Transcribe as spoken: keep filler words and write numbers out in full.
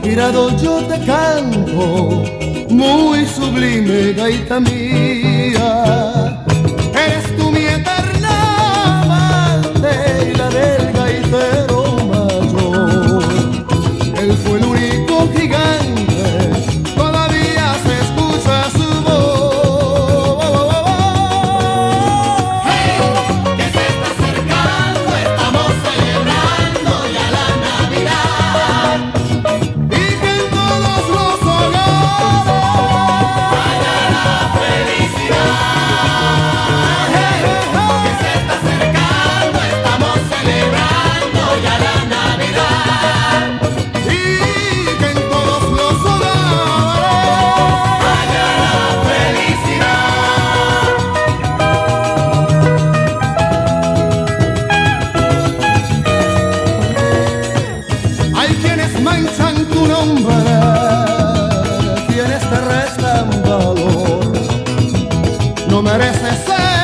tirado yo te canto, muy sublime gaita mía. Eres tú mi eterna amante y la del gaitero mayor. Él fue el único gigante, todavía se escucha su voz. ¡Hey! Que se está acercando, estamos celebrando ya la Navidad. Y que en todos los hogares Vaya la felicidad. ¡Hey! Que se está acercando, estamos celebrando ya la Navidad. y que en todos los hogares Vaya la felicidad. hay quienes manchan tu nombre, quienes te restan valor. No mereces ser